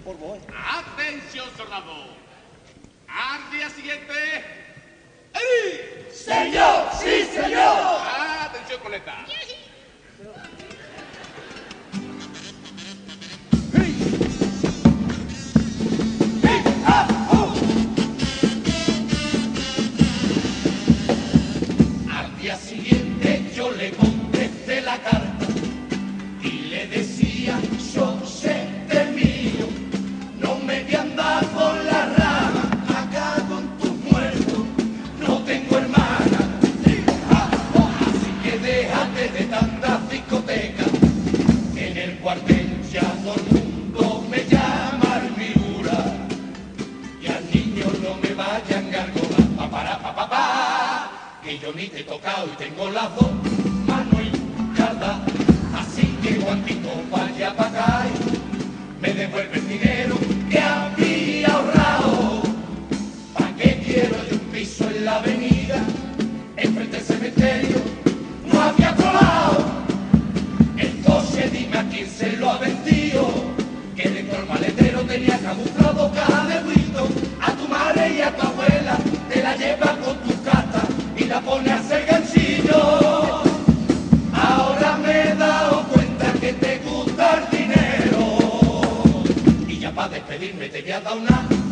Atención, soldado. Al día siguiente. ¡Señor! ¡Sí, señor! Atención, coleta. Al día siguiente yo le contesté la carta y le decía, yo sé te mío, no me voy a andar por la rama, acá con tus muertos, no tengo hermana, así que déjate de tantas discotecas, que en el cuartel ya todo el mundo me llama Armigura, y al niño no me vayan gargolas, pa, que yo ni te he tocado y tengo las dos manos hinchadas, así que Juanito vaya pa' acá y me devuelve el dinero que había ahorrado. ¿Pa' qué quiero yo un piso en la avenida? Enfrente del cementerio no había otro lado. Entonces dime a quién se lo ha vendido, que dentro del maletero tenía camuflado caja de Winston. A tu madre y a tu abuela te la llevas con tus cartas y la pone a hacer ganchillo. Ahora me he dado cuenta que te gusta el dinero y ya para despedirme te voy a dar una